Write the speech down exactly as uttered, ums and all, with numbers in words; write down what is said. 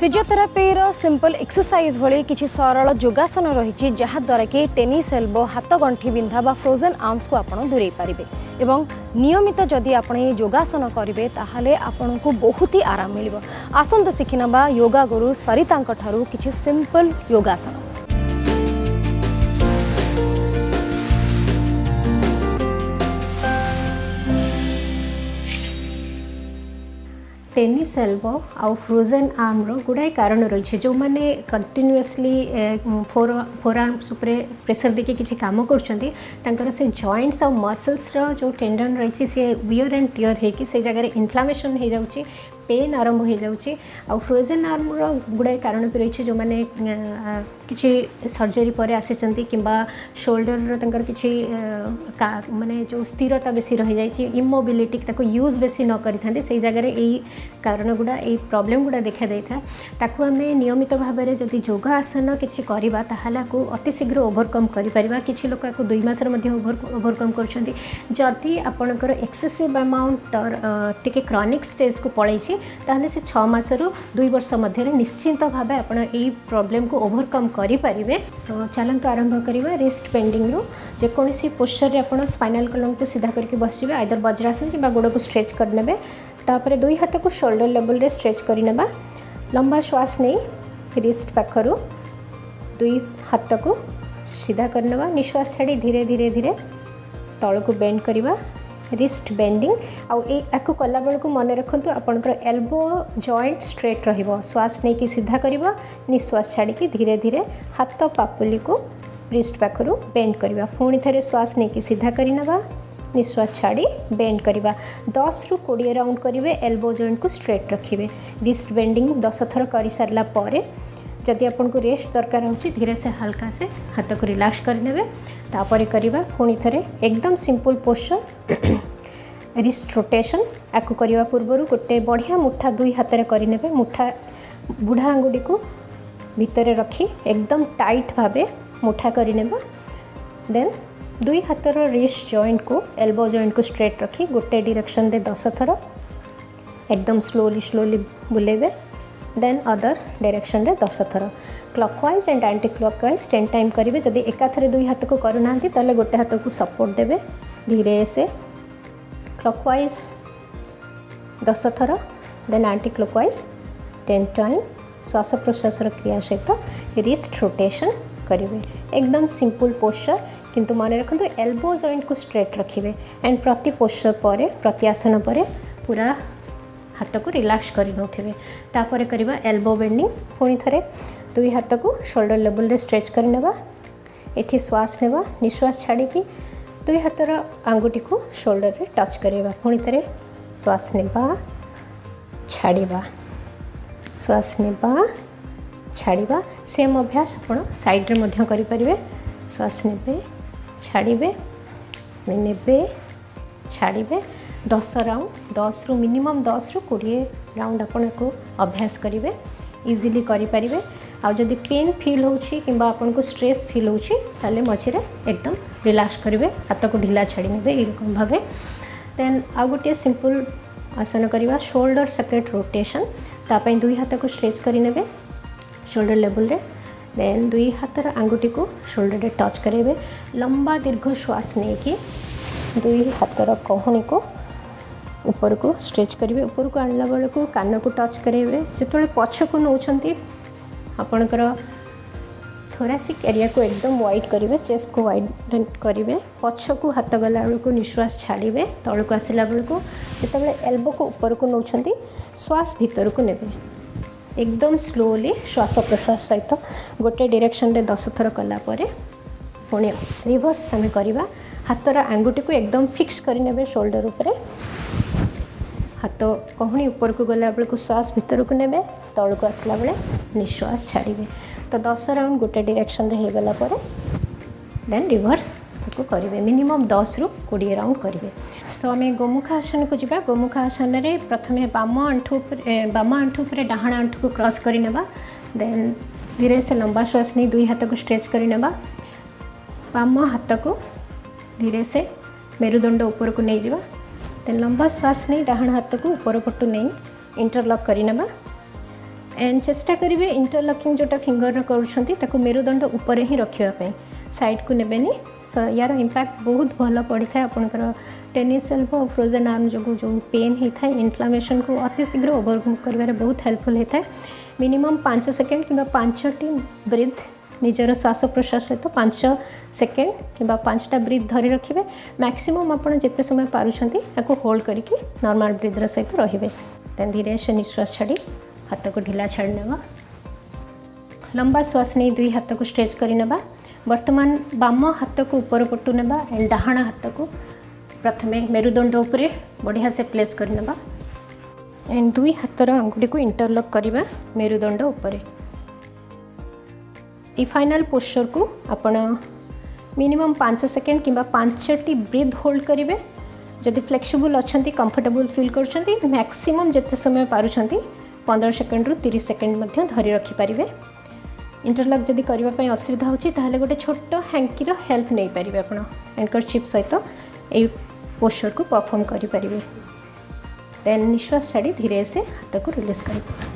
Physiotherapy simple exercise भली किसी सरल योगासन रही जहाद्वारा कि टेनिस एल्बो हाथ गंठी बिंधा बा फ्रोजन आर्म्स को आपण दूरे पारे एवं नियमित जदि आपण ये योगासन करेंगे ताहले आपण को बहुत ही आराम मिल आसतु शिखिना योगा गुरु सरिता ठारू किसी सिंपल योगासन। टेनिस एल्बो आउ फ्रोजन आर्म रो गुड़ाए कारण रही जो मैंने कंटिन्यूअसली फोर फोर आर्म्स उपरे प्रेशर देके किसी काम कर से जॉइंट्स और मसल्स रो जो टेंडन रही सी वियर एंड टियर होगी से जगह इन्फ्लामेशन हो जाऊँगी पेन आरंभ हो जाऊँगी आउ फ्रोजन आर्म रो गुड़ाए कारण भी रही जो मैंने किसी सर्जरी पर आसी कि शोल्डर किसी माने जो स्थिरता बेसी रही जाए इमोबिलिटी ताको यूज बेसी न करें से जगह यही कारण गुड़ा यही प्रोब्लेम गुड़ा देखा दे था ताकू आम नियमित भाव में जदि योगासन किसी करवा ताहला को अति शीघ्र ओवरकम करिपरिबा किछि लोक को दुई मासर मध्ये ओवरकम करछन्ती जदि आपणकर एक्सेसिव अमाउंट टिके क्रॉनिक स्टेज को पळै छी ताहले से छह मासरु दुई वर्ष मध्ये निश्चित भाव आपण एही प्रॉब्लम को ओवरकम करिपारिबे। सो चलंत आरंभ करिबा रिस्ट बेंडिंग रो जेकोसी पोस्चर रे आपण स्पाइनल कॉलम को सीधा करके बसिबे आइदर वज्रासन किबा गोड़ को स्ट्रेच करनेबे तापर दुई हाथ को शोल्डर लेवल रे स्ट्रेच करनेबा लंबा श्वास नहीं रिस्ट पाखरु दुई हाथ को सीधा करनेबा निश्वास छाड़ी धीरे धीरे धीरे तल को बेंड करवा रिस्ट बेंडिंग आउ याकू कला बेल को मन रखु आपंकर एल्बो जॉइंट स्ट्रेट रहिबो श्वास नहीं कि सीधा करवा निश्वास छाड़ी धीरे धीरे हाथ पापुली को रिस्ट पाखरु बेंड करवा पुणी थे श्वास नहीं कि सीधा करनेबा निश्वास छाड़ी बेंड करवा दस रु कोड़े राउंड करेंगे एल्बो जॉइंट को स्ट्रेट रखिए रिस्ट बेंडिंग दस थर कर सारा पर जदि आपन को रेस्ट दरकार हो धीरे से हल्का से हाथ को रिलैक्स करने तापर करवा पुणी थे एकदम सिंपल पोस्चर रिस्ट रोटेशन आपको करने पूर्वर गोटे बढ़िया मुठा दुई हाथ में करने मुठा बुढ़ा आंगुड़ी को भितर रखी एकदम टाइट भाव मुठा करने देन दुई हाथर रिस्ट जॉइंट को एल्बो जॉइंट को स्ट्रेट रखी गोटे डायरेक्शन रे दस थर एकदम स्लोली स्लोली बुलेबे देन अदर डायरेक्शन रे दस थर clockwise and anti clockwise ten time करेंगे जदि एकाथरे दुई हाथ को करूना ताले गोटे हाथ को सपोर्ट देवे धीरे से क्लॉकवाइज दस थर then anti clockwise ten time श्वास प्रश्वास क्रिया सहित रिस्ट रोटेशन करेंगे एकदम सिंपल पोस्चर किंतु मन रखु एल्बो जॉइंट को स्ट्रेट रखिए एंड प्रति पोस्चर पर प्रति आसन पर पूरा हाथ को रिलैक्स करें तापर करवा एल्बो बेंडिंग पुणी थे दुई हाथ को शोल्डर लेवल रे स्ट्रेच करनेबा एठी श्वास नेबा निश्वास छाड़ी दुई हाथर आंगुठी को शोल्डर रे टच करवा पुणी थे श्वास नेबा छाड़वा श्वास नेबा छाड़वा सेम अभ्यास आपण साइड रे मध्य करि परिबे श्वास नेबे छाड़े नेबे छाड़े दस राउंड दस रु मिनिमम दस रु कोड़े राउंड आपन को अभ्यास करेंगे इजिली करें आउ जदि पेन फील होची किंबा आपन को स्ट्रेस फील होची ताले मझे एकदम रिलैक्स करेंगे हाथ को ढिला छाड़ी ने एरकम भाव देन आउ गोटे सिंपल आसन करवा शोल्डर सकेट रोटेशन तापाई दुई हाथ को स्ट्रेच करेंगे शोल्डर लेवल रे देन दुई हाथर आंगुठी को शोल्डर रे टच करेंगे लंबा दीर्घ श्वास नहीं कि दुई हाथर कहणी को ऊपर को स्ट्रेच करेंगे ऊपर को आणला बेल को कान को टच करेंगे जो पछ को नौकरी आपणकर थोरासिक एरिया को एकदम वाइड करेंगे चेस्ट को वाइड करेंगे पछ को हाथ गला बेल को निश्वास छाड़े तल को आसला बेल को जिते एल्बो को ऊपर को नौकरी श्वास भीतर को नेबे एकदम स्लोली श्वास प्रश्वास सहित गोटे डायरेक्शन रे दस थर कला परे पुणी रिवर्स आम करवा हाथर आंगुठी को एकदम फिक्स करने शोल्डर उपरे हाथ कहणी ऊपर को गला बेल को श्वास भीतर को नेबे तल को आसला बेले निश्वास छाड़े तो दस राउंड गोटे डायरेक्शन रे हो गला परे देन रिवर्स को करेंगे मिनिमम दस रु कोड़े राउंड करेंगे। सो आम गोमुख आसन को जीवा गोमुख आसन रे प्रथमे बाम आंठू बाम आंठू पर डाहाण आंठू को क्रॉस करनेबा देन धीरे से लंबा श्वास नहीं दुई हाथ को स्ट्रेच करनेबा बाम हाथ को धीरे से मेरुदंड ऊपर को नहीं जावा देन लंबा श्वास नहीं डाहाण हाथ को ऊपर पटू नहीं इंटरलॉक करनेबा एंड चेष्टा करेंगे इंटरलॉकिंग जोटा फिंगर कर मेरुदंड उपर ही रखापी साइड को नेबेनी यार इंपैक्ट बहुत भल पड़ी था आपंकर टेनिस एल्बो फ्रोजन आर्म जो जो पेन होता है इन्फ्लामेशन को अति शीघ्र ओवरकम कर बहुत हेल्पफुल होता है मिनिमम पाँच सेकेंड कि पांचटी ब्रीथ निजर श्वास प्रश्वास सहित पाँच सेकेंड कि पाँचटा ब्रीथ धरी रखिए मैक्सिमम आपड़ जिते समय पार्टी होल्ड करके नॉर्मल ब्रीथर सहित रे देन धीरे से निश्वास छाड़ी हाथ को ढिला छाड़ी नेबा लंबा श्वास नहीं दुई हाथ को स्ट्रेच करनेबा वर्तमान बाम हाथ को ऊपर पटु नेबा एंड डाहाण हाथ को प्रथमे मेरुदंड उपरे बढ़िया से प्लेस करनेबा एंड दुई हाथर आंगुठी को इंटरलॉक करवा मेरुदंड उपरे ई फाइनल पोस्चर को आपण मिनिमम पाँच सेकेंड कि पांचटी ब्रीथ होल्ड करेंगे जदि फ्लेक्सिबल अच्छा कंफर्टेबल फील कर मैक्सिमम जिते समय पारुंट पंद्रह सेकेंड रु तीस सेकेंड मध्य धरी रखिपारे इंटरलॉक जदि करने असुविधा होती गोटे छोट हैंकीर हेल्प नहीं पारे आप हैंकर चिप सहित यही पोस्चर को परफॉर्म करें देन निश्वास छाड़ी धीरे से हाथ को रिलीज करें।